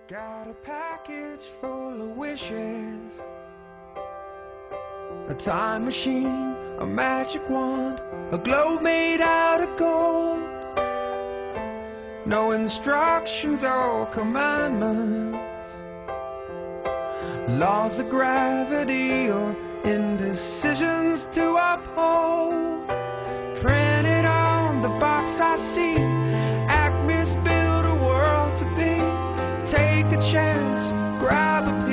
Got a package full of wishes, a time machine, a magic wand, a globe made out of gold. No instructions or commandments, laws of gravity or indecisions to uphold. Printed on the box I see, Acme's build a world to be. Take a chance, grab a